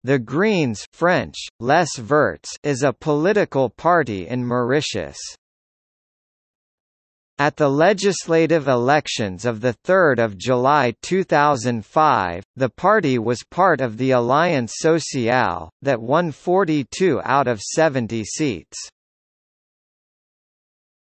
The Greens French, Les Verts is a political party in Mauritius. At the legislative elections of 3 July 2005, the party was part of the Alliance Sociale, that won 42 out of 70 seats.